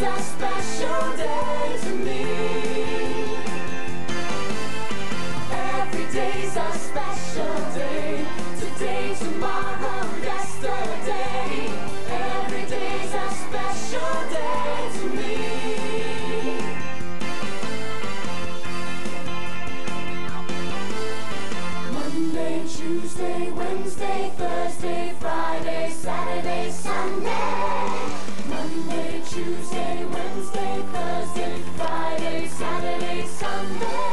a special day to me. Every day's a special day. Today, tomorrow, yesterday. Every day's a special day to me. Monday, Tuesday, Wednesday, Thursday, Friday, Saturday, Sunday. Monday, Tuesday, Wednesday, Thursday, Friday, Saturday, Sunday.